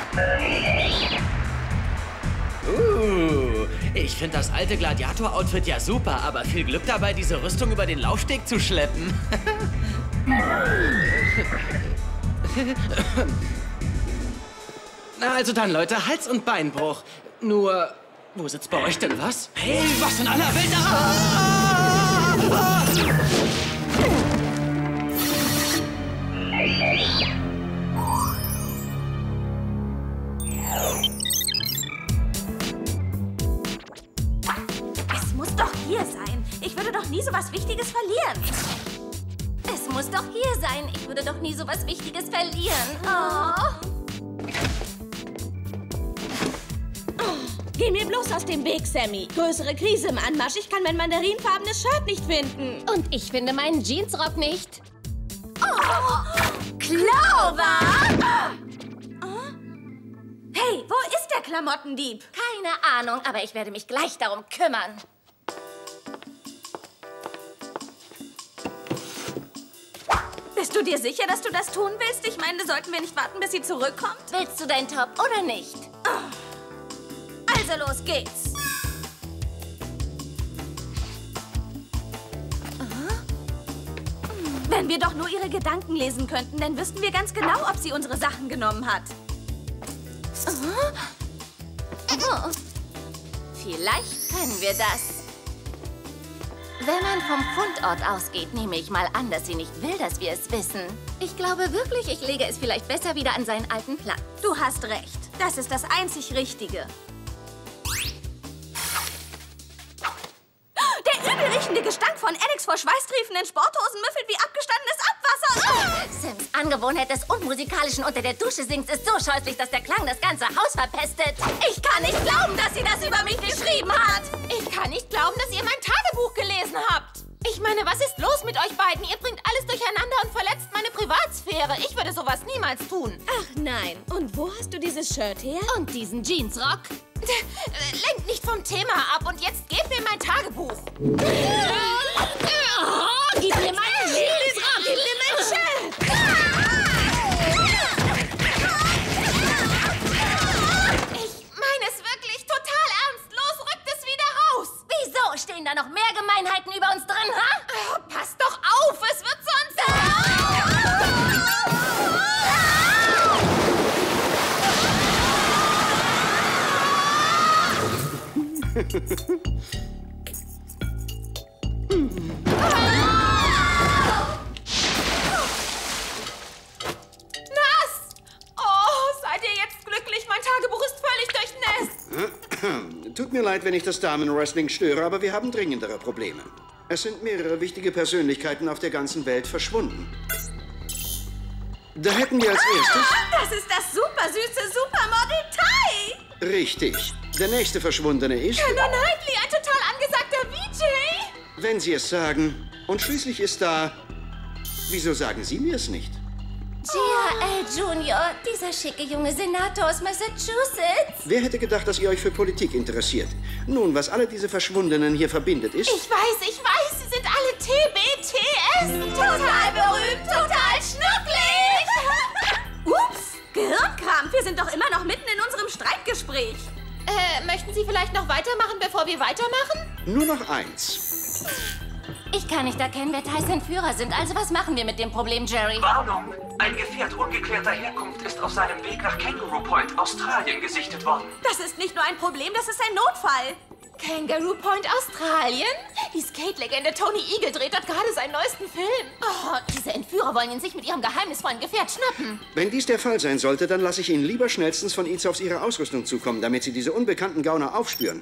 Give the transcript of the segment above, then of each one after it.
Ich finde das alte Gladiator-Outfit ja super, aber viel Glück dabei, diese Rüstung über den Laufsteg zu schleppen. Na, also dann, Leute, Hals- und Beinbruch. Nur, wo sitzt bei euch denn was? Hey, was in aller Welt? Es muss doch hier sein. Ich würde doch nie so was Wichtiges verlieren. Es muss doch hier sein. Ich würde doch nie so was Wichtiges verlieren. Oh. Geh mir bloß aus dem Weg, Sammy. Größere Krise im Anmarsch. Ich kann mein mandarinfarbenes Shirt nicht finden. Und ich finde meinen Jeansrock nicht. Oh, Clover! Hey, wo ist der Klamottendieb? Keine Ahnung, aber ich werde mich gleich darum kümmern. Bist du dir sicher, dass du das tun willst? Ich meine, sollten wir nicht warten, bis sie zurückkommt? Willst du deinen Top oder nicht? Also los geht's. Wenn wir doch nur ihre Gedanken lesen könnten, dann wüssten wir ganz genau, ob sie unsere Sachen genommen hat. Oh. Vielleicht können wir das. Wenn man vom Fundort ausgeht, nehme ich mal an, dass sie nicht will, dass wir es wissen. Ich glaube wirklich, ich lege es vielleicht besser wieder an seinen alten Platz. Du hast recht. Das ist das einzig Richtige. Der übelriechende Gestank von Alex vor schweißtriefenden Sporthosen müffelt wie abgestandenes Abwasser. Sims Angewohnheit des Unmusikalischen unter der Dusche singt ist so scheußlich, dass der Klang das ganze Haus verpestet. Ich kann nicht glauben, dass sie das über mich geschrieben hat. Ich kann nicht glauben, dass ihr mein Tagebuch gelesen habt. Ich meine, was ist los mit euch beiden? Ihr bringt alles durcheinander und verletzt meine Privatsphäre. Ich würde sowas niemals tun. Ach nein. Und wo hast du dieses Shirt her? Und diesen Jeansrock? Lenkt nicht vom Thema ab und jetzt gebt mir mein Tagebuch. Gib mir meinen Jeansrock! Gib mir mein Shirt! Ich meine es wirklich total ernst. Los, rückt es wieder raus. Wieso? Stehen da noch mehr Gemeinheiten über uns drin, ha? Passt doch auf, es wird sonst... Nass! Oh, seid ihr jetzt glücklich? Mein Tagebuch ist völlig durchnässt. Tut mir leid, wenn ich das Damenwrestling störe, aber wir haben dringendere Probleme. Es sind mehrere wichtige Persönlichkeiten auf der ganzen Welt verschwunden. Da hätten wir als erstes... Das ist das super süße Supermodel Tai! Richtig. Der nächste Verschwundene ist... Kenan Knightley, ein total angesagter VJ. Wenn Sie es sagen. Und schließlich ist da... Wieso sagen Sie mir es nicht? G.R.L. Junior, dieser schicke junge Senator aus Massachusetts. Wer hätte gedacht, dass ihr euch für Politik interessiert? Nun, was alle diese Verschwundenen hier verbindet, ist... Ich weiß, sie sind alle TBTS. Total berühmt, total schnucklig. Ups, Gehirnkrampf. Wir sind doch immer noch mitten in unserem Streitgespräch. Möchten Sie vielleicht noch weitermachen, bevor wir weitermachen? Nur noch eins. Ich kann nicht erkennen, wer Thais Entführer sind. Also was machen wir mit dem Problem, Jerry? Warnung! Ein Gefährt ungeklärter Herkunft ist auf seinem Weg nach Kangaroo Point, Australien, gesichtet worden. Das ist nicht nur ein Problem, das ist ein Notfall. Kangaroo Point, Australien? Die Skate-Legende Tony Eagle dreht dort gerade seinen neuesten Film. Oh, diese Entführer wollen ihn sich mit ihrem geheimnisvollen Gefährt schnappen. Wenn dies der Fall sein sollte, dann lasse ich Ihnen lieber schnellstens von Eats auf Ihre Ausrüstung zukommen, damit Sie diese unbekannten Gauner aufspüren.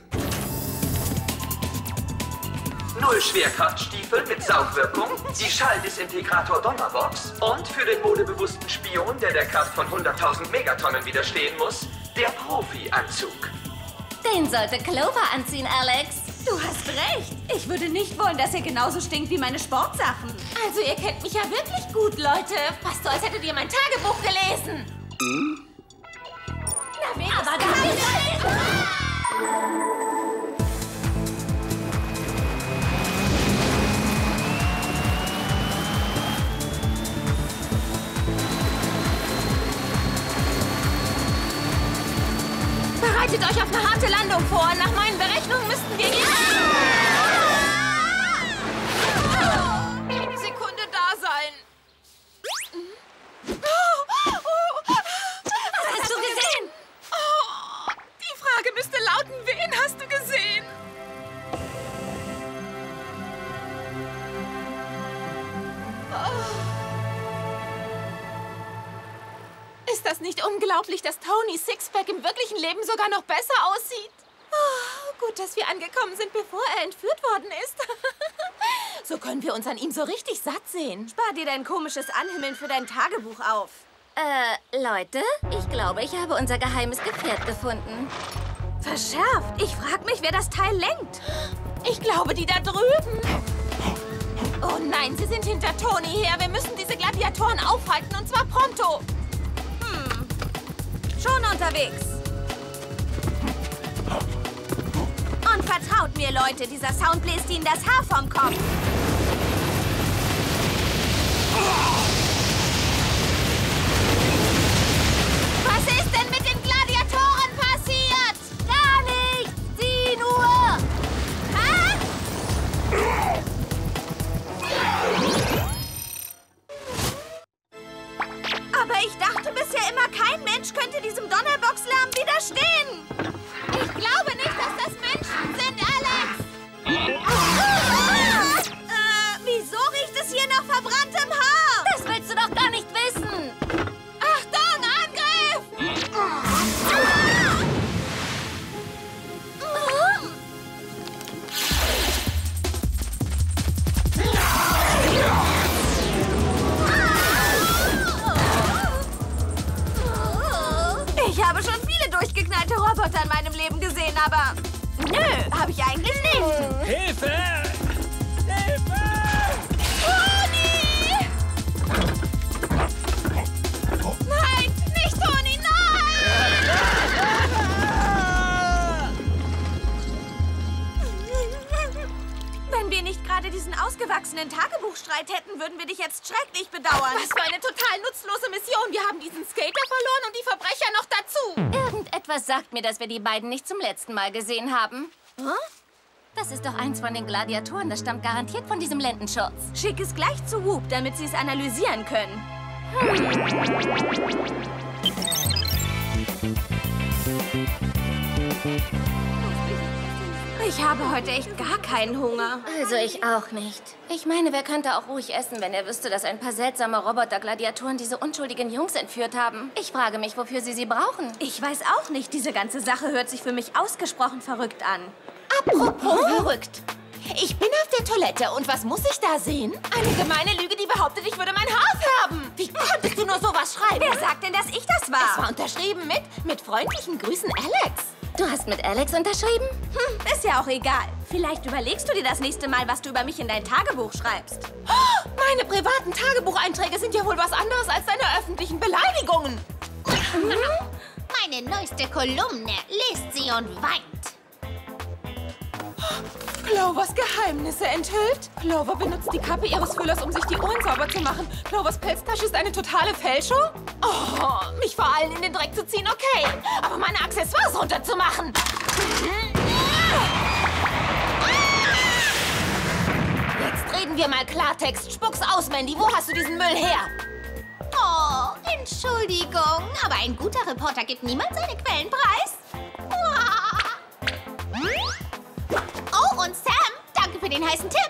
0 Schwerkraftstiefel mit Saugwirkung, die Schalldisintegrator Donnerbox und für den modebewussten Spion, der Kraft von 100.000 Megatonnen widerstehen muss, der Profi-Anzug. Den sollte Clover anziehen, Alex. Du hast recht. Ich würde nicht wollen, dass er genauso stinkt wie meine Sportsachen. Also ihr kennt mich ja wirklich gut, Leute. Fast so, als hättet ihr mein Tagebuch gelesen. Na, wen aber Bereitet euch auf eine harte Landung vor. Nach meinen Berechnungen müssten wir Sekunde da sein. Was hast du gesehen? Oh, die Frage müsste lauten, wen hast du gesehen? Ist das nicht unglaublich, dass Tony Sixpack im wirklichen Leben sogar noch besser aussieht? Oh, gut, dass wir angekommen sind, bevor er entführt worden ist. So können wir uns an ihm so richtig satt sehen. Spar dir dein komisches Anhimmeln für dein Tagebuch auf. Leute, ich glaube, ich habe unser geheimes Gefährt gefunden. Verschärft. Ich frag mich, wer das Teil lenkt. Ich glaube, die da drüben. Oh nein, sie sind hinter Tony her. Wir müssen diese Gladiatoren aufhalten, und zwar pronto. Schon unterwegs. Und vertraut mir, Leute, dieser Sound bläst ihnen das Haar vom Kopf. Was ist denn mit den Gladiatoren passiert? Gar nichts! Sieh nur! Aber ich dachte bisher immer, kein Mensch könnte diesem Donnerboxlärm widerstehen. Ich glaube nicht, dass das Menschen sind, Alex. Wieso riecht es hier nach verbranntem Haar? Das willst du doch gar nicht wissen! Achtung, Angriff! Ich habe schon viele durchgeknallte Roboter in meinem Leben gesehen, aber nö, habe ich eigentlich nicht. Hilfe! Hilfe! Toni! Nein, nicht Toni, nein! Wenn wir nicht gerade diesen ausgewachsenen Tagebuchstreit hätten, würden wir dich jetzt schrecklich bedauern. Was für eine total nutzlose Mission. Wir haben diesen Skater verloren und die Verbrecher noch dazu. Irgendetwas sagt mir, dass wir die beiden nicht zum letzten Mal gesehen haben. Das ist doch eins von den Gladiatoren. Das stammt garantiert von diesem Lendenschurz. Schick es gleich zu Whoop, damit sie es analysieren können. Ich habe heute echt gar keinen Hunger. Also ich auch nicht. Ich meine, wer könnte auch ruhig essen, wenn er wüsste, dass ein paar seltsame Roboter-Gladiatoren diese unschuldigen Jungs entführt haben? Ich frage mich, wofür sie brauchen. Ich weiß auch nicht. Diese ganze Sache hört sich für mich ausgesprochen verrückt an. Apropos verrückt. Ich bin auf der Toilette und was muss ich da sehen? Eine gemeine Lüge, die behauptet, ich würde mein Haar färben. Wie konntest du nur sowas schreiben? Wer sagt denn, dass ich das Es war? war unterschrieben mit freundlichen Grüßen, Alex. Du hast mit Alex unterschrieben? Ist ja auch egal. Vielleicht überlegst du dir das nächste Mal, was du über mich in dein Tagebuch schreibst. Oh, meine privaten Tagebucheinträge sind ja wohl was anderes als deine öffentlichen Beleidigungen. Meine neueste Kolumne. Lest sie und weint. Clovers Geheimnisse enthüllt? Clover benutzt die Kappe ihres Füllers, um sich die Ohren sauber zu machen. Clovers Pelztasche ist eine totale Fälschung? Oh, mich vor allem in den Dreck zu ziehen, okay. Aber meine Accessoires runterzumachen. Jetzt reden wir mal Klartext. Spuck's aus, Mandy. Wo hast du diesen Müll her? Oh, Entschuldigung. Aber ein guter Reporter gibt niemals seine Quellen preis. Oh, und Sam, danke für den heißen Tipp.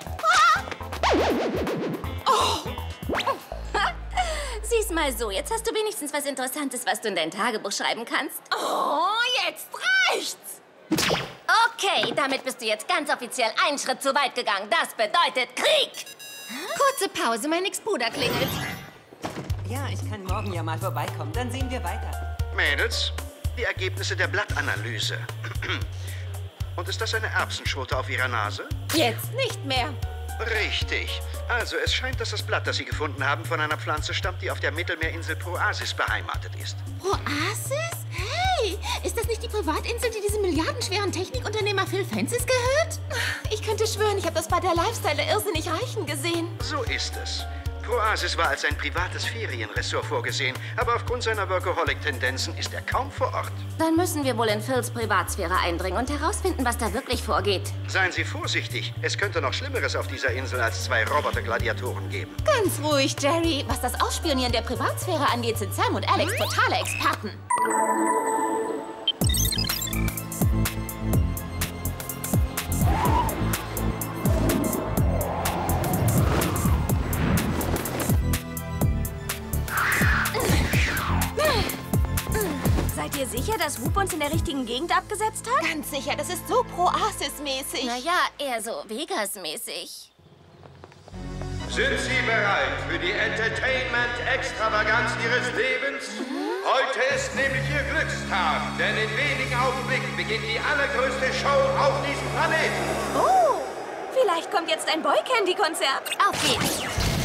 Sieh's mal so, jetzt hast du wenigstens was Interessantes, was du in dein Tagebuch schreiben kannst. Oh, jetzt reicht's. Okay, damit bist du jetzt ganz offiziell einen Schritt zu weit gegangen. Das bedeutet Krieg! Kurze Pause, mein Ex-Bruder klingelt. Ja, ich kann morgen ja mal vorbeikommen. Dann sehen wir weiter. Mädels, die Ergebnisse der Blattanalyse. Und ist das eine Erbsenschote auf Ihrer Nase? Jetzt nicht mehr. Richtig. Also, es scheint, dass das Blatt, das Sie gefunden haben, von einer Pflanze stammt, die auf der Mittelmeerinsel Proasis beheimatet ist. Proasis? Hey, ist das nicht die Privatinsel, die diesem milliardenschweren Technikunternehmer Phil Francis gehört? Ich könnte schwören, ich habe das bei der Lifestyle der irrsinnig Reichen gesehen. So ist es. Proasis war als ein privates Ferienressort vorgesehen, aber aufgrund seiner Workaholic-Tendenzen ist er kaum vor Ort. Dann müssen wir wohl in Phils Privatsphäre eindringen und herausfinden, was da wirklich vorgeht. Seien Sie vorsichtig. Es könnte noch Schlimmeres auf dieser Insel als 2 Roboter-Gladiatoren geben. Ganz ruhig, Jerry. Was das Ausspionieren der Privatsphäre angeht, sind Sam und Alex totale Experten. Seid ihr sicher, dass Whoop uns in der richtigen Gegend abgesetzt hat? Ganz sicher, das ist so Proasis-mäßig. Naja, eher so Vegas-mäßig. Sind Sie bereit für die Entertainment-Extravaganz Ihres Lebens? Heute ist nämlich Ihr Glückstag, denn in wenigen Augenblicken beginnt die allergrößte Show auf diesem Planeten. Oh, vielleicht kommt jetzt ein Boy-Candy-Konzert. Auf geht's!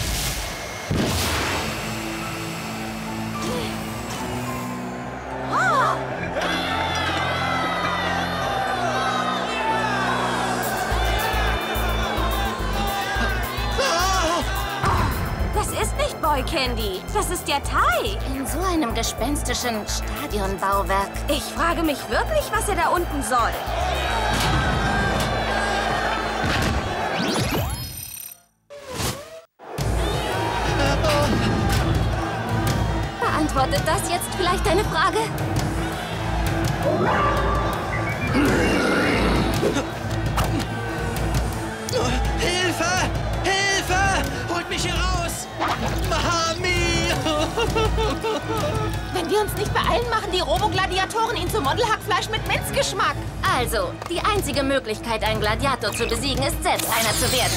Das ist nicht Boy Candy, das ist der Tai. In so einem gespenstischen Stadionbauwerk. Ich frage mich wirklich, was er da unten soll. Beantwortet das jetzt vielleicht deine Frage? Hilfe! Hilfe! Holt mich hier raus! Mami! Wenn wir uns nicht beeilen, machen die Robo-Gladiatoren ihn zu Modelhackfleisch mit Minzgeschmack. Also, die einzige Möglichkeit, einen Gladiator zu besiegen, ist selbst einer zu werden.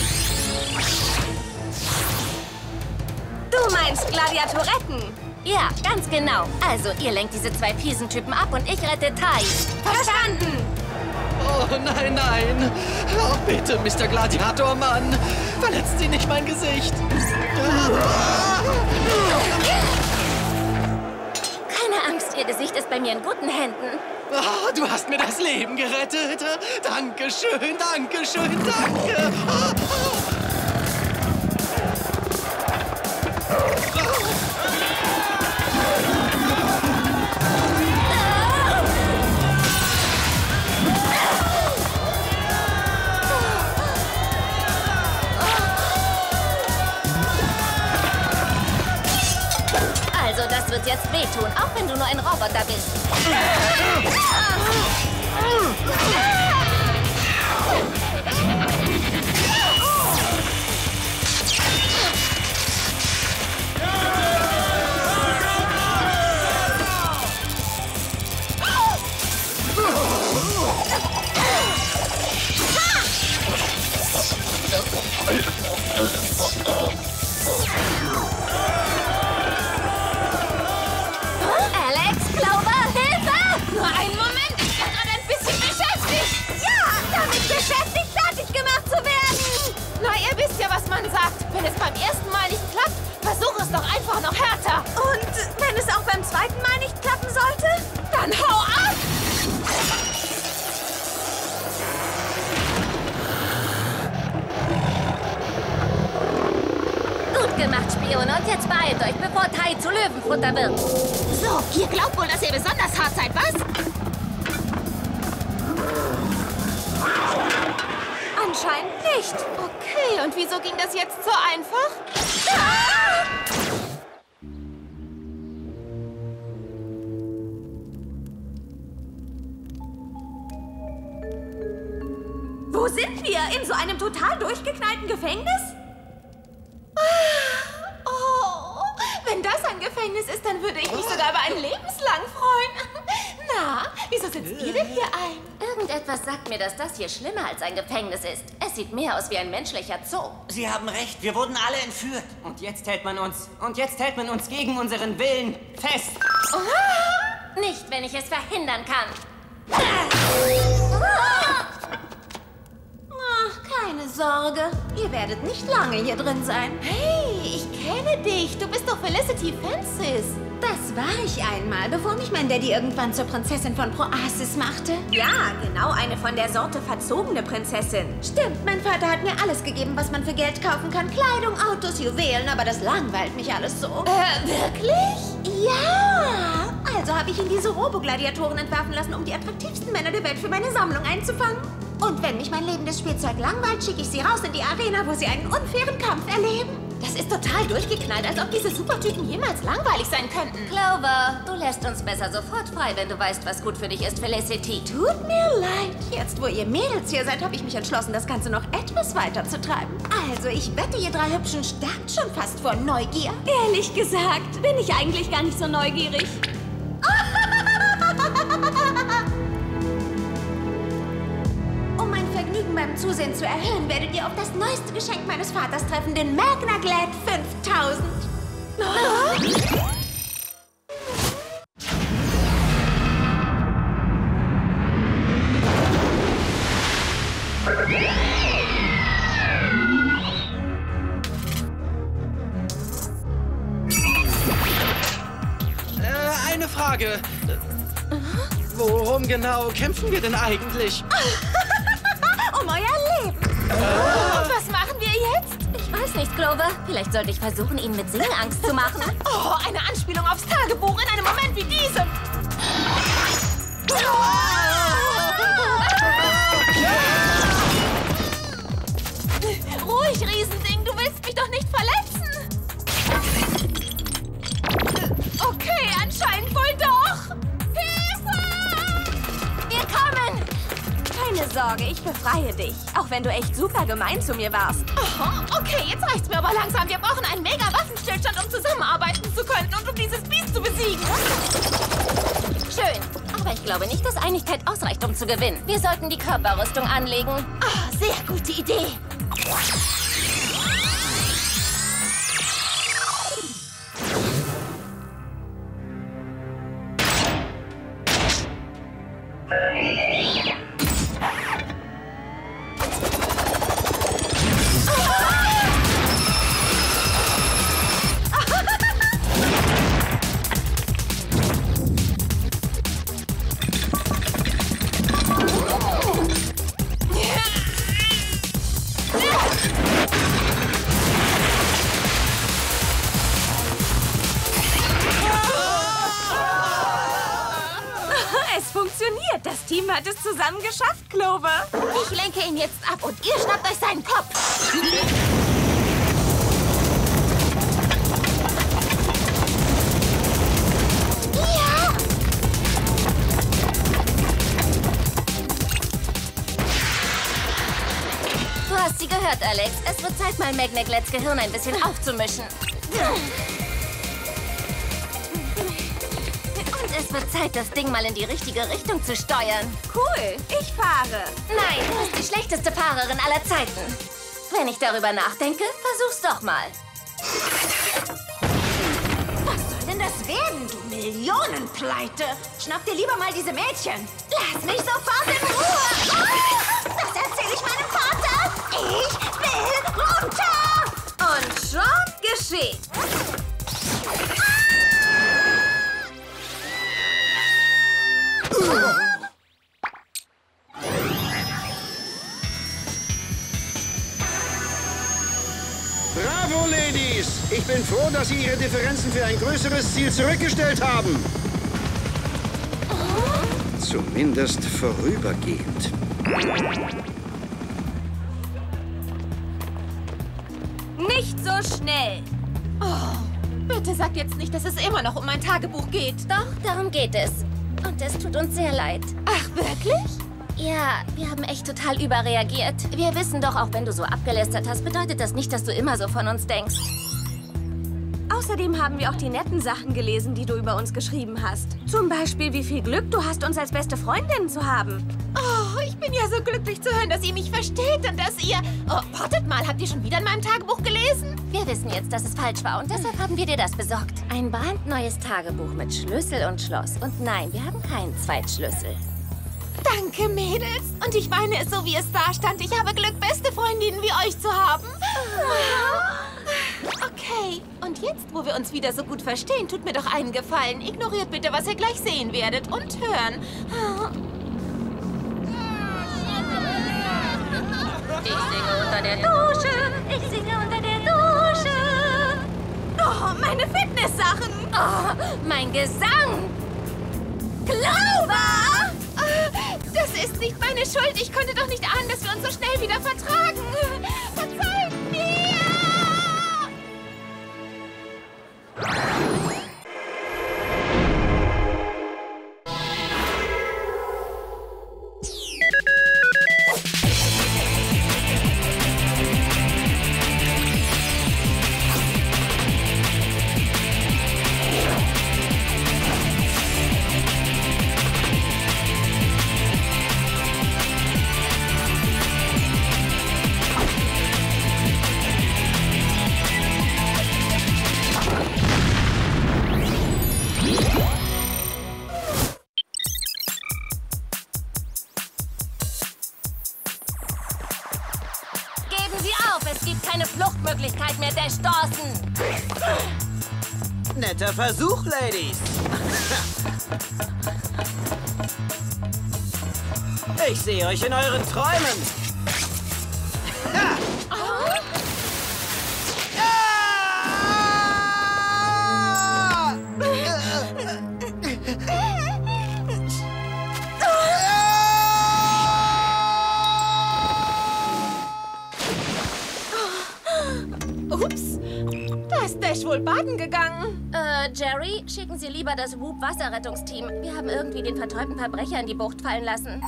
Du meinst Gladiatoretten? Ja, ganz genau. Also, ihr lenkt diese 2 Piesentypen ab und ich rette Tai. Verstanden! Oh, nein, nein! Oh, bitte, Mr. Gladiatormann! Verletzt Sie nicht mein Gesicht! Keine Angst, ihr Gesicht ist bei mir in guten Händen. Oh, du hast mir das Leben gerettet! Dankeschön, Dankeschön, danke! Also, das wird jetzt wehtun, auch wenn du nur ein Roboter bist. Alex, Clover, Hilfe! Nur einen Moment, ich bin gerade ein bisschen beschäftigt. Ja, damit beschäftigt, fertig gemacht zu werden. Na, ihr wisst ja, was man sagt. Wenn es beim ersten Mal nicht klappt, versuch es doch einfach noch härter. Und wenn es auch beim zweiten Mal nicht klappen sollte? Dann hau ab! Gut gemacht, Spione. Und jetzt beeilt euch, bevor Tai zu Löwenfutter wird. So, ihr glaubt wohl, dass ihr besonders hart seid, was? Anscheinend nicht. Okay, und wieso ging das jetzt so einfach? Wo sind wir? In so einem total durchgeknallten Gefängnis? Oh, wenn das ein Gefängnis ist, dann würde ich mich sogar über ein lebenslang freuen. Na, wieso sitzt ihr denn hier ein? Irgendetwas sagt mir, dass das hier schlimmer als ein Gefängnis ist. Es sieht mehr aus wie ein menschlicher Zoo. Sie haben recht, wir wurden alle entführt. Und jetzt hält man uns gegen unseren Willen fest. Nicht, wenn ich es verhindern kann. Ach, keine Sorge. Ihr werdet nicht lange hier drin sein. Hey, ich kenne dich. Du bist doch Felicity Fences. Das war ich einmal, bevor mich mein Daddy irgendwann zur Prinzessin von Proasis machte. Ja, genau eine von der Sorte verzogene Prinzessin. Stimmt, mein Vater hat mir alles gegeben, was man für Geld kaufen kann. Kleidung, Autos, Juwelen, aber das langweilt mich alles so. Wirklich? Ja! Also habe ich ihn diese Robo-Gladiatoren entwerfen lassen, um die attraktivsten Männer der Welt für meine Sammlung einzufangen. Und wenn mich mein lebendes Spielzeug langweilt, schicke ich sie raus in die Arena, wo sie einen unfairen Kampf erleben. Das ist total durchgeknallt, als ob diese Supertypen jemals langweilig sein könnten. Clover, du lässt uns besser sofort frei, wenn du weißt, was gut für dich ist, Felicity. Tut mir leid. Jetzt, wo ihr Mädels hier seid, habe ich mich entschlossen, das Ganze noch etwas weiter zu treiben. Also, ich wette, ihr 3 Hübschen sterbt schon fast vor Neugier. Ehrlich gesagt, bin ich eigentlich gar nicht so neugierig. Um mein Vergnügen beim Zusehen zu erhöhen, werdet ihr auf das neueste Geschenk meines Vaters treffen, den Magna Glad 5000. Eine Frage. Worum genau kämpfen wir denn eigentlich? Um euer Leben. Und was machen wir jetzt? Ich weiß nicht, Clover. Vielleicht sollte ich versuchen, ihn mit Singen Angst zu machen. Oh, eine Anspielung aufs Tagebuch in einem Moment wie diesem. Ruhig, Riesending, du willst mich doch nicht verletzen. Okay, anscheinend wohl doch. Hilfe! Wir kommen! Keine Sorge, ich befreie dich. Auch wenn du echt super gemein zu mir warst. Oh, okay, jetzt reicht's mir aber langsam. Wir brauchen einen Mega-Waffenstillstand, um zusammenarbeiten zu können und um dieses Biest zu besiegen. Schön. Aber ich glaube nicht, dass Einigkeit ausreicht, um zu gewinnen. Wir sollten die Körperrüstung anlegen. Ah, sehr gute Idee. Das Team hat es zusammen geschafft, Clover. Ich lenke ihn jetzt ab und ihr schnappt euch seinen Kopf. Ja! Du hast sie gehört, Alex. Es wird Zeit, mal Magna Glads Gehirn ein bisschen aufzumischen. Es wird Zeit, das Ding mal in die richtige Richtung zu steuern. Cool, ich fahre. Nein, du bist die schlechteste Fahrerin aller Zeiten. Wenn ich darüber nachdenke, versuch's doch mal. Was soll denn das werden, du Millionenpleite? Schnapp dir lieber mal diese Mädchen. Lass mich sofort in Ruhe. Oh, das erzähle ich meinem Vater. Ich will runter. Und schon geschehen. Bravo, Ladies! Ich bin froh, dass Sie Ihre Differenzen für ein größeres Ziel zurückgestellt haben. Zumindest vorübergehend. Nicht so schnell. Oh, bitte sagt jetzt nicht, dass es immer noch um mein Tagebuch geht. Doch, darum geht es. Und es tut uns sehr leid. Ach, wirklich? Ja, wir haben echt total überreagiert. Wir wissen doch, auch wenn du so abgelästert hast, bedeutet das nicht, dass du immer so von uns denkst. Außerdem haben wir auch die netten Sachen gelesen, die du über uns geschrieben hast. Zum Beispiel, wie viel Glück du hast, uns als beste Freundinnen zu haben. Oh, ich bin ja so glücklich zu hören, dass ihr mich versteht und dass ihr... Oh, wartet mal, habt ihr schon wieder in meinem Tagebuch gelesen? Wir wissen jetzt, dass es falsch war und deshalb haben wir dir das besorgt. Ein brandneues Tagebuch mit Schlüssel und Schloss. Und nein, wir haben keinen Zweitschlüssel. Danke, Mädels. Und ich meine es so, wie es da stand. Ich habe Glück, beste Freundinnen wie euch zu haben. Okay. Okay, und jetzt, wo wir uns wieder so gut verstehen, tut mir doch einen Gefallen. Ignoriert bitte, was ihr gleich sehen werdet und hören. Ich singe unter der Dusche. Ich singe unter der Dusche. Oh, meine Fitnesssachen. Oh, mein Gesang. Clover! Das ist nicht meine Schuld. Ich konnte doch nicht ahnen, dass wir uns so schnell wieder vertragen. Verzeiht mir! Fluchtmöglichkeit mehr, Dash Dawson. Netter Versuch, Ladies. Ich sehe euch in euren Träumen. Ups, da ist Dash wohl baden gegangen. Jerry, schicken Sie lieber das Whoop-Wasserrettungsteam. Wir haben irgendwie den vertäubten Verbrecher in die Bucht fallen lassen.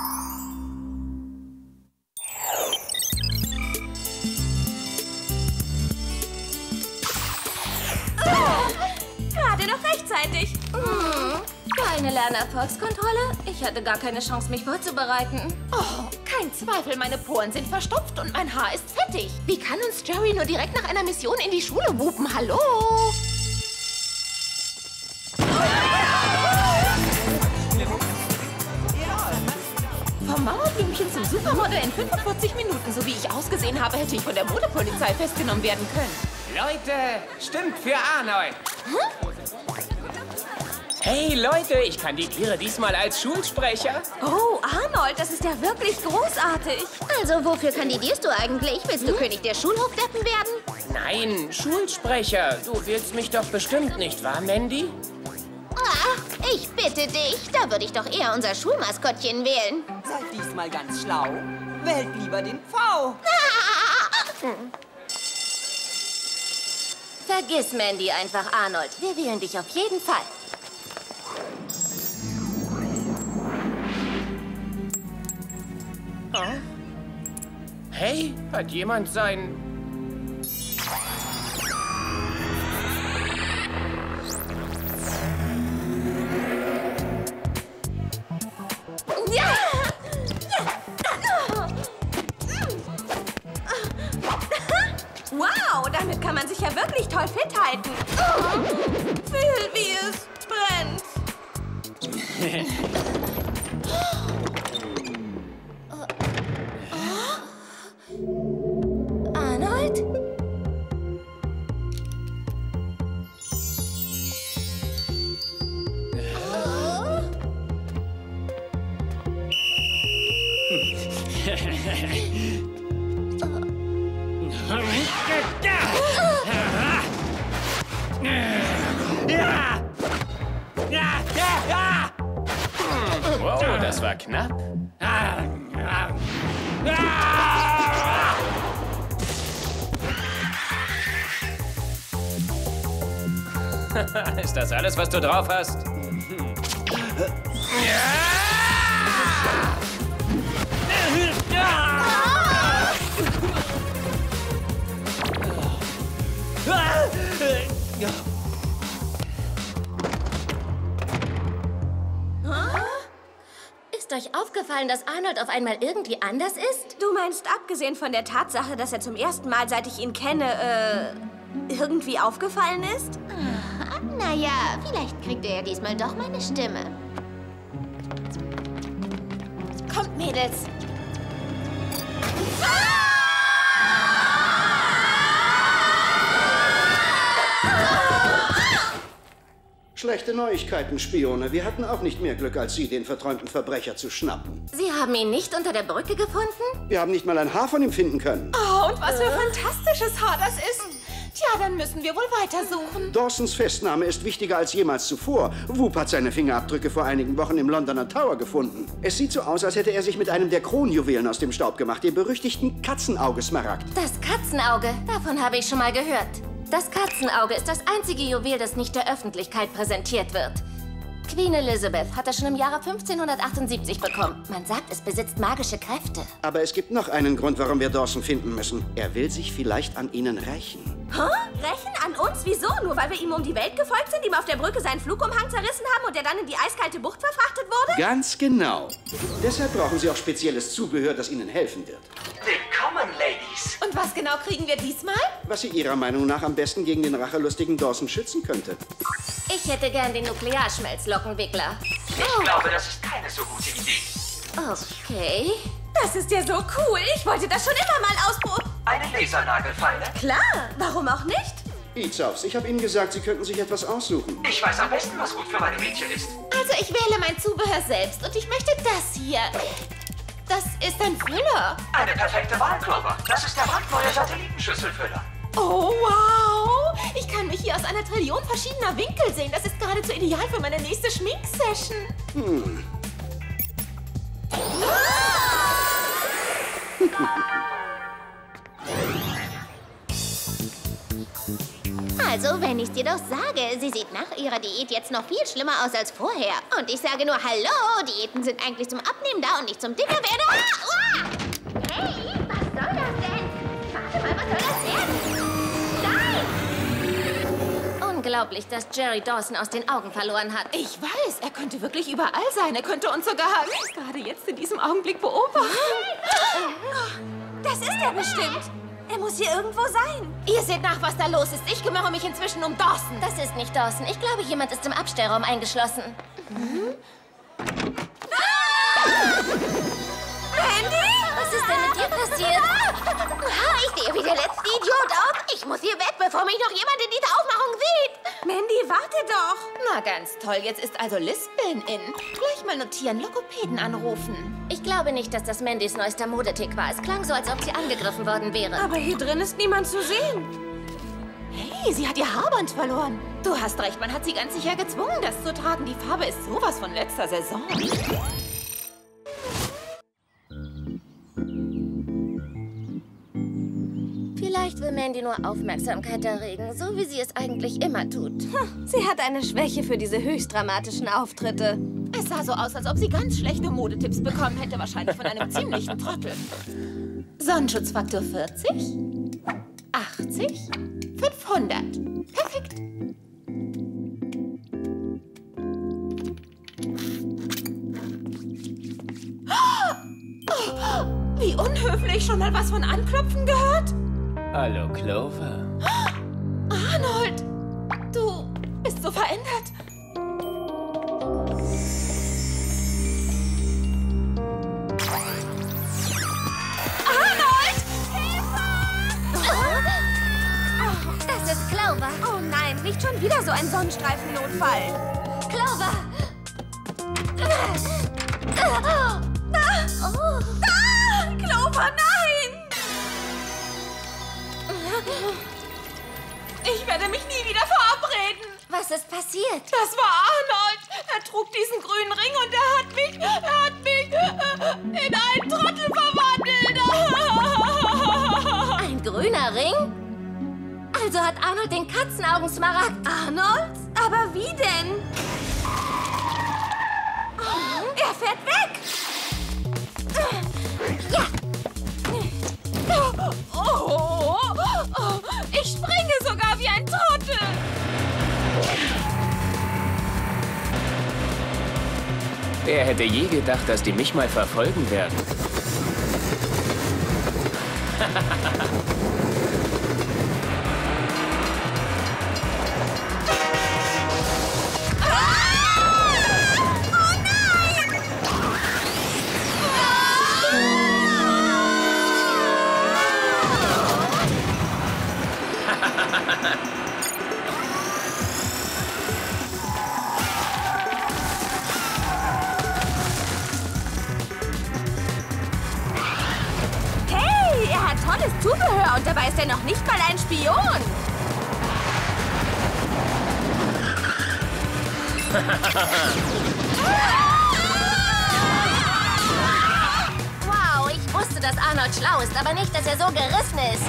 Gerade noch rechtzeitig. Keine Lernerfolgskontrolle? Ich hatte gar keine Chance, mich vorzubereiten. Oh, kein Zweifel, meine Poren sind verstopft und mein Haar ist fettig. Wie kann uns Jerry nur direkt nach einer Mission in die Schule wupen? Hallo? Vom Mauerblümchen zum Supermodel in 45 Minuten. So wie ich ausgesehen habe, hätte ich von der Modepolizei festgenommen werden können. Leute, stimmt für Arnold. Hey Leute, ich kandidiere diesmal als Schulsprecher. Oh, Arnold, das ist ja wirklich großartig. Also, wofür kandidierst du eigentlich? Willst du König der Schulhofdeppen werden? Nein, Schulsprecher. Du willst mich doch bestimmt nicht, wahr, Mandy? Ach, ich bitte dich. Da würde ich doch eher unser Schulmaskottchen wählen. Seid diesmal ganz schlau. Wählt lieber den V. Vergiss Mandy einfach, Arnold. Wir wählen dich auf jeden Fall. Hey, hat jemand sein... Ja! Wow, damit kann man sich ja wirklich toll fit halten. Fühl, wie es brennt. Arnold? Wow, das war knapp. Ist das alles, was du drauf hast? Ist euch aufgefallen, dass Arnold auf einmal irgendwie anders ist? Du meinst, abgesehen von der Tatsache, dass er zum ersten Mal, seit ich ihn kenne, irgendwie aufgefallen ist? Naja, vielleicht kriegt er ja diesmal doch meine Stimme. Kommt, Mädels. Schlechte Neuigkeiten, Spione. Wir hatten auch nicht mehr Glück als Sie, den verträumten Verbrecher zu schnappen. Sie haben ihn nicht unter der Brücke gefunden? Wir haben nicht mal ein Haar von ihm finden können. Oh, und was für ein fantastisches Haar das ist. Tja, dann müssen wir wohl weitersuchen. Dawsons Festnahme ist wichtiger als jemals zuvor. Whoop hat seine Fingerabdrücke vor einigen Wochen im Londoner Tower gefunden. Es sieht so aus, als hätte er sich mit einem der Kronjuwelen aus dem Staub gemacht, dem berüchtigten Katzenauge-Smaragd. Das Katzenauge, davon habe ich schon mal gehört. Das Katzenauge ist das einzige Juwel, das nicht der Öffentlichkeit präsentiert wird. Queen Elizabeth hat es schon im Jahre 1578 bekommen. Man sagt, es besitzt magische Kräfte. Aber es gibt noch einen Grund, warum wir Dawson finden müssen. Er will sich vielleicht an Ihnen rächen. Hä? Rächen an uns? Wieso? Nur weil wir ihm um die Welt gefolgt sind, ihm auf der Brücke seinen Flugumhang zerrissen haben und er dann in die eiskalte Bucht verfrachtet wurde? Ganz genau. Deshalb brauchen Sie auch spezielles Zubehör, das Ihnen helfen wird. Willkommen, Ladies. Und was genau kriegen wir diesmal? Was Sie Ihrer Meinung nach am besten gegen den rachelustigen Dawson schützen könnte. Ich hätte gern den Nuklearschmelzlockenwickler. Ich glaube, das ist keine so gute Idee. Okay. Das ist ja so cool. Ich wollte das schon immer mal ausprobieren. Eine Lasernagelfeile? Klar, warum auch nicht? Izaufs, ich habe Ihnen gesagt, Sie könnten sich etwas aussuchen. Ich weiß am besten, was gut für meine Mädchen ist. Also ich wähle mein Zubehör selbst und ich möchte das hier. Das ist ein Füller. Eine perfekte Wahl, Clover. Das ist der brandneue Satellitenschüsselfüller. Oh, wow. Ich kann mich hier aus einer Trillion verschiedener Winkel sehen. Das ist geradezu ideal für meine nächste Schminksession. Also, wenn ich dir doch sage, sie sieht nach ihrer Diät jetzt noch viel schlimmer aus als vorher. Und ich sage nur, hallo, Diäten sind eigentlich zum Abnehmen da und nicht zum Dickerwerden. Hey, was soll das denn? Warte mal, was soll das denn? Nein! Unglaublich, dass Jerry Dawson aus den Augen verloren hat. Ich weiß, er könnte wirklich überall sein. Er könnte uns sogar gerade jetzt in diesem Augenblick beobachten. Das ist er bestimmt. Er muss hier irgendwo sein. Ihr seht nach, was da los ist. Ich kümmere mich inzwischen um Dawson. Das ist nicht Dawson. Ich glaube, jemand ist im Abstellraum eingeschlossen. Mandy? Was ist denn mit dir passiert? Ich sehe wie der letzte Idiot aus. Ich muss hier weg, bevor mich noch jemand in diese Aufmachung sieht. Mandy, warte doch. Na, ganz toll. Jetzt ist also Lispeln in. Gleich mal notieren, Logopäden anrufen. Ich glaube nicht, dass das Mandys neuester Modetick war. Es klang so, als ob sie angegriffen worden wäre. Aber hier drin ist niemand zu sehen. Hey, sie hat ihr Haarband verloren. Du hast recht, man hat sie ganz sicher gezwungen, das zu tragen. Die Farbe ist sowas von letzter Saison. Vielleicht will Mandy nur Aufmerksamkeit erregen, so wie sie es eigentlich immer tut. Sie hat eine Schwäche für diese höchst dramatischen Auftritte. Es sah so aus, als ob sie ganz schlechte Modetipps bekommen hätte, wahrscheinlich von einem ziemlichen Trottel. Sonnenschutzfaktor 40, 80, 500. Perfekt. Oh, wie unhöflich. Schon mal was von Anklopfen gehört? Hallo, Clover. Arnold, du bist so verändert. Arnold! Hilfe! Das ist Clover. Oh nein, nicht schon wieder so ein Sonnenstreifennotfall. Clover! Clover, nein! Ich werde mich nie wieder verabreden. Was ist passiert? Das war Arnold. Er trug diesen grünen Ring und er hat mich in einen Trottel verwandelt. Ein grüner Ring? Also hat Arnold den Katzenaugen-Smaragd. Arnold? Aber wie denn? Er fährt weg! Ja! Oh, ich springe sogar wie ein Trottel. Wer hätte je gedacht, dass die mich mal verfolgen werden? tolles Zubehör und dabei ist er noch nicht mal ein Spion. Wow, ich wusste, dass Arnold schlau ist, aber nicht, dass er so gerissen ist.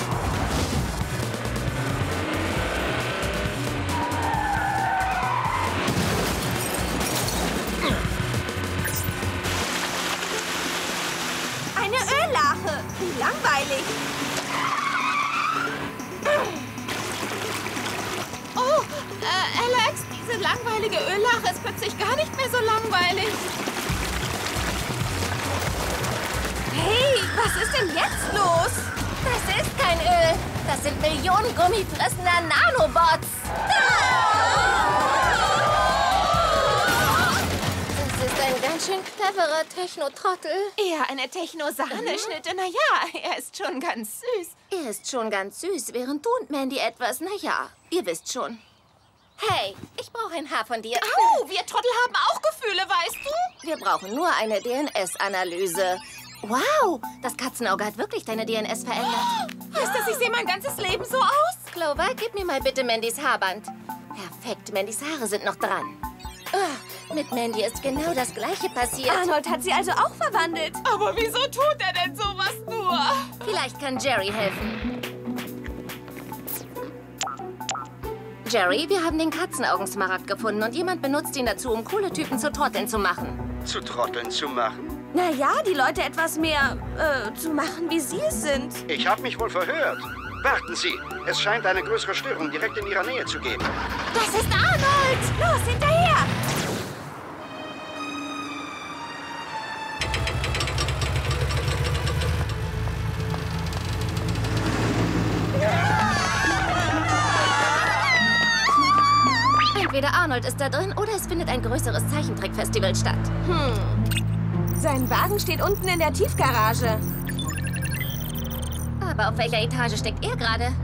Eine Öllache. Wie langweilig. Oh, Alex, diese langweilige Öllache ist plötzlich gar nicht mehr so langweilig. Hey, was ist denn jetzt los? Das ist kein Öl. Das sind Millionen gummifressender Nanobots. Das ist ein ganz schön cleverer Technotrottel. Eher eine Techno-Sahneschnitte. Naja, er ist schon ganz süß. Er ist schon ganz süß, während du und Mandy etwas, naja, ihr wisst schon. Hey, ich brauche ein Haar von dir. Au, wir Trottel haben auch Gefühle, weißt du? Wir brauchen nur eine DNS-Analyse. Wow, das Katzenauge hat wirklich deine DNS verändert. Heißt das, ich sehe mein ganzes Leben so aus? Clover, gib mir mal bitte Mandys Haarband. Perfekt, Mandys Haare sind noch dran. Mit Mandy ist genau das Gleiche passiert. Arnold hat sie also auch verwandelt. Aber wieso tut er denn sowas nur? Vielleicht kann Jerry helfen. Jerry, wir haben den Katzenaugensmaragd gefunden und jemand benutzt ihn dazu, um coole Typen zu Trotteln zu machen. Zu Trotteln zu machen? Naja, die Leute etwas mehr zu machen, wie sie es sind. Ich habe mich wohl verhört. Warten Sie, es scheint eine größere Störung direkt in Ihrer Nähe zu geben. Das ist Arnold! Los, hinterher! Entweder Arnold ist da drin oder es findet ein größeres Zeichentrickfestival statt. Sein Wagen steht unten in der Tiefgarage. Aber auf welcher Etage steckt er gerade?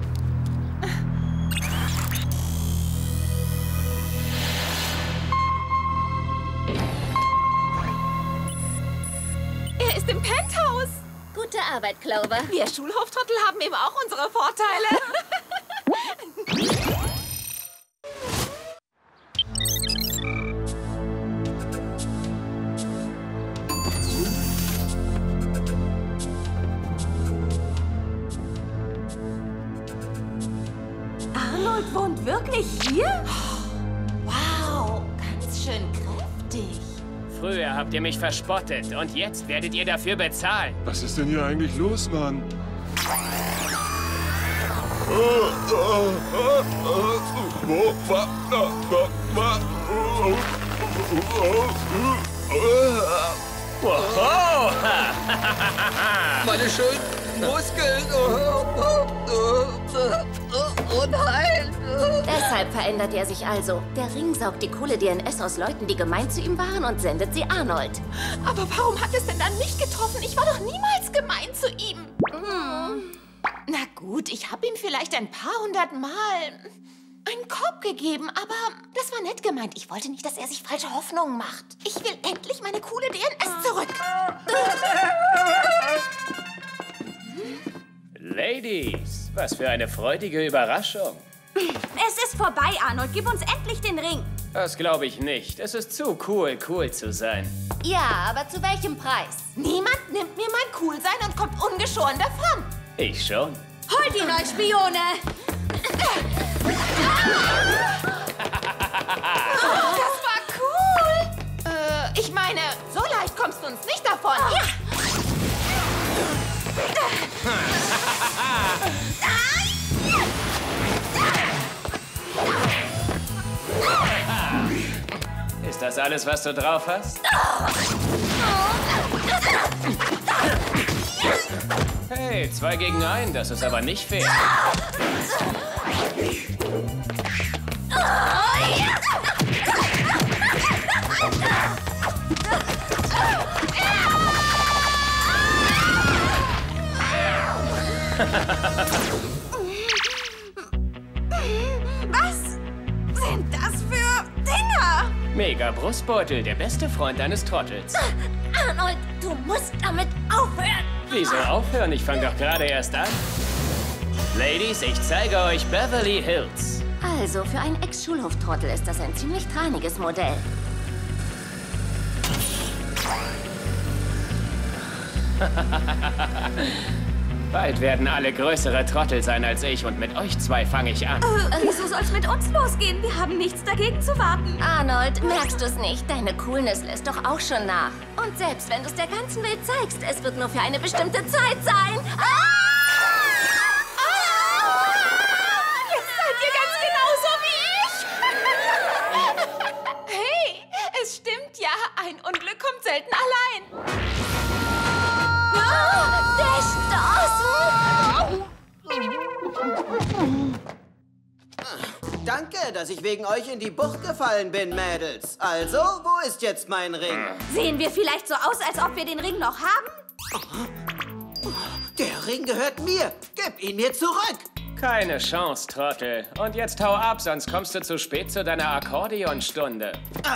Er ist im Penthouse. Gute Arbeit, Clover. Wir Schulhoftrottel haben eben auch unsere Vorteile. Arnold wohnt wirklich hier? Wow, ganz schön kräftig. Früher habt ihr mich verspottet und jetzt werdet ihr dafür bezahlen. Was ist denn hier eigentlich los, Mann? Meine schönen Muskeln. Oh nein. Deshalb verändert er sich also. Der Ring saugt die coole DNS aus Leuten, die gemein zu ihm waren und sendet sie Arnold. Aber warum hat es denn dann mich getroffen? Ich war doch niemals gemein zu ihm. Na gut, ich habe ihm vielleicht ein paar hundert Mal einen Korb gegeben, aber das war nett gemeint. Ich wollte nicht, dass er sich falsche Hoffnungen macht. Ich will endlich meine coole DNS zurück. Ladies, was für eine freudige Überraschung. Es ist vorbei, Arnold. Gib uns endlich den Ring. Das glaube ich nicht. Es ist zu cool zu sein. Ja, aber zu welchem Preis? Niemand nimmt mir mein Coolsein und kommt ungeschoren davon. Ich schon. Holt ihn euch, Spione! Das war cool. Ich meine, so leicht kommst du uns nicht davon. Ja. Ist das alles, was du drauf hast? Hey, 2 gegen 1, das ist aber nicht fair. Was sind das für Dinger? Mega Brustbeutel, der beste Freund eines Trottels. Arnold, du musst damit aufhören. Wieso aufhören? Ich fange doch gerade erst an. Ladies, ich zeige euch Beverly Hills. Also, für einen Ex-Schulhoftrottel ist das ein ziemlich trainiges Modell. Bald werden alle größere Trottel sein als ich und mit euch zwei fange ich an. Wieso soll's mit uns losgehen? Wir haben nichts dagegen zu warten. Arnold, merkst du es nicht? Deine Coolness lässt doch auch schon nach. Und selbst wenn du es der ganzen Welt zeigst, es wird nur für eine bestimmte Zeit sein. Jetzt seid ihr ganz genauso wie ich. Hey, es stimmt ja. Ein Unglück kommt selten allein. Der Danke, dass ich wegen euch in die Bucht gefallen bin, Mädels. Also, wo ist jetzt mein Ring? Sehen wir vielleicht so aus, als ob wir den Ring noch haben? Der Ring gehört mir. Gib ihn mir zurück. Keine Chance, Trottel. Und jetzt hau ab, sonst kommst du zu spät zu deiner Akkordeonstunde.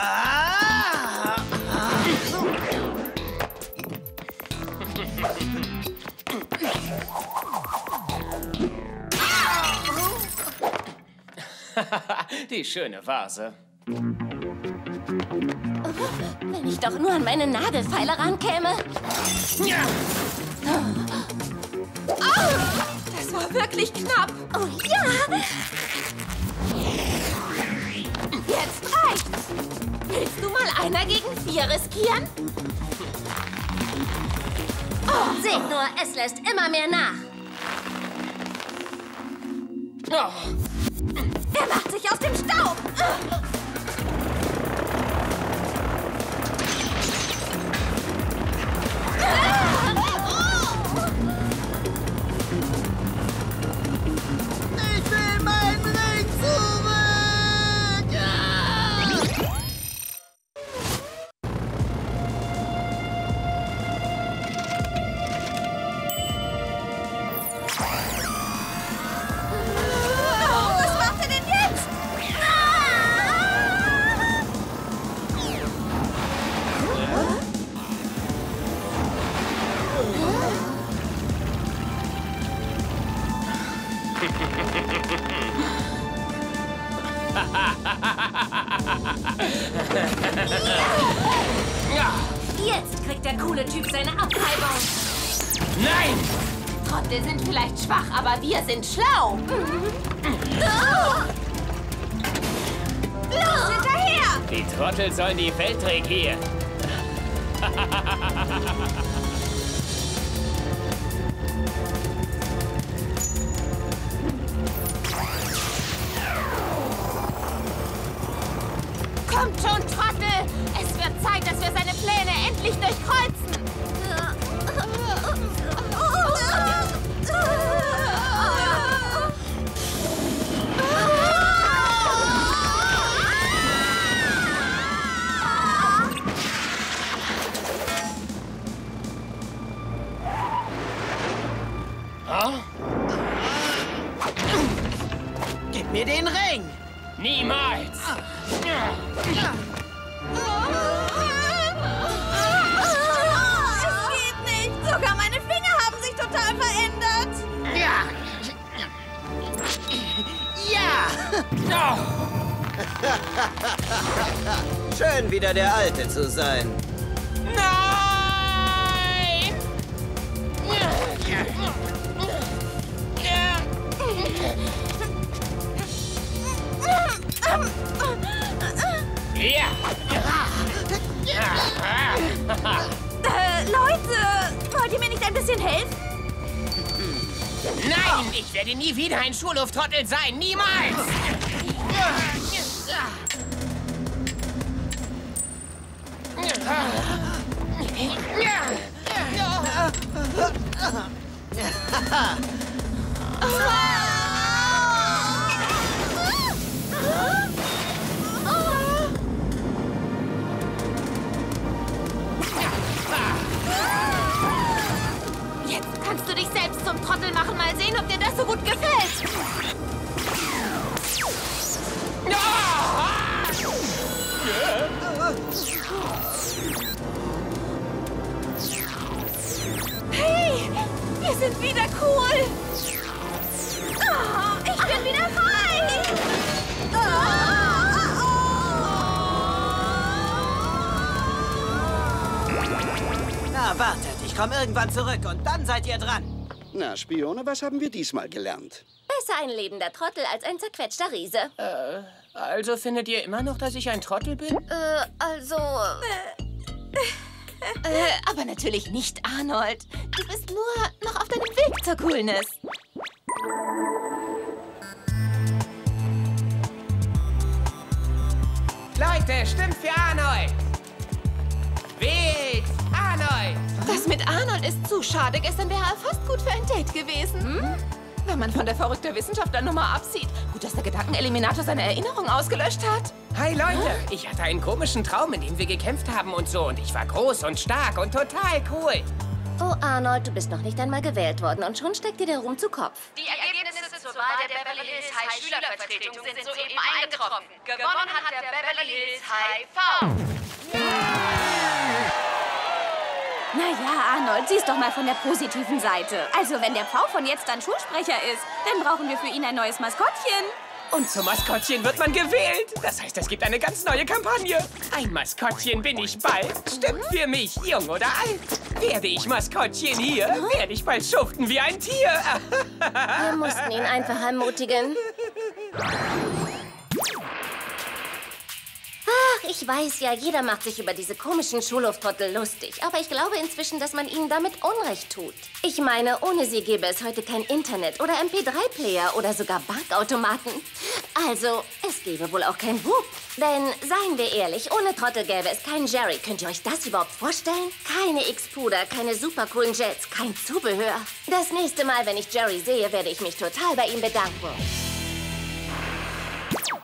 Die schöne Vase. Wenn ich doch nur an meine Nagelfeile rankäme. Das war wirklich knapp. Oh ja! Jetzt reicht's. Willst du mal einer gegen 4 riskieren? Seht nur, es lässt immer mehr nach. Er macht sich aus dem Staub. Ich will meinen Ring zurück! Was macht er denn jetzt? Jetzt kriegt der coole Typ seine Abtreibung. Nein! Trottel sind vielleicht schwach, aber wir sind schlau. Los, hinterher! Die Trottel sollen die Welt regieren. Kommt schon, Trottel! Es wird Zeit, dass wir seine Pläne endlich durchkreuzen. Gib mir den Ring! Niemals! Es geht nicht. Sogar meine Finger haben sich total verändert. Ja! Ja! Schön, wieder der Alte zu sein. Nein! Ja! Leute, wollt ihr mir nicht ein bisschen helfen? Nein, ich werde nie wieder ein Schulhoftrottel sein. Niemals! Jetzt kannst du dich selbst zum Trottel machen. Mal sehen, ob dir das so gut gefällt. Hey, wieder cool. Oh, ich bin wieder frei. Na, wartet. Ich komme irgendwann zurück und dann seid ihr dran. Na, Spione, was haben wir diesmal gelernt? Besser ein lebender Trottel als ein zerquetschter Riese. Also findet ihr immer noch, dass ich ein Trottel bin? Aber natürlich nicht, Arnold. Du bist nur noch auf deinem Weg zur Coolness. Leute, stimmt für Arnold! Wählt Arnold! Das mit Arnold ist zu schade. Gestern wäre er fast gut für ein Date gewesen. Wenn man von der verrückten Wissenschaftler-Nummer absieht. Gut, dass der Gedankeneliminator seine Erinnerung ausgelöscht hat. Hi Leute, ich hatte einen komischen Traum, in dem wir gekämpft haben und so. Und ich war groß und stark und total cool. Oh, Arnold, du bist noch nicht einmal gewählt worden und schon steckt dir der Ruhm zu Kopf. Die Ergebnisse zur Wahl der Beverly Hills High Schülervertretung sind soeben eingetroffen. Gewonnen hat der Beverly Hills High V. Naja, Arnold, sieh's doch mal von der positiven Seite. Also, wenn der Pfau von jetzt an Schulsprecher ist, dann brauchen wir für ihn ein neues Maskottchen. Und zum Maskottchen wird man gewählt. Das heißt, es gibt eine ganz neue Kampagne. Ein Maskottchen bin ich bald. Stimmt für mich, jung oder alt. Werde ich Maskottchen hier, werde ich bald schuften wie ein Tier. Wir mussten ihn einfach ermutigen. Ach, ich weiß ja, jeder macht sich über diese komischen Schulhoftrottel lustig. Aber ich glaube inzwischen, dass man ihnen damit Unrecht tut. Ich meine, ohne sie gäbe es heute kein Internet oder MP3-Player oder sogar Bankautomaten. Also, es gäbe wohl auch kein Whoop. Denn, seien wir ehrlich, ohne Trottel gäbe es keinen Jerry. Könnt ihr euch das überhaupt vorstellen? Keine X-Puder, keine super coolen Jets, kein Zubehör. Das nächste Mal, wenn ich Jerry sehe, werde ich mich total bei ihm bedanken.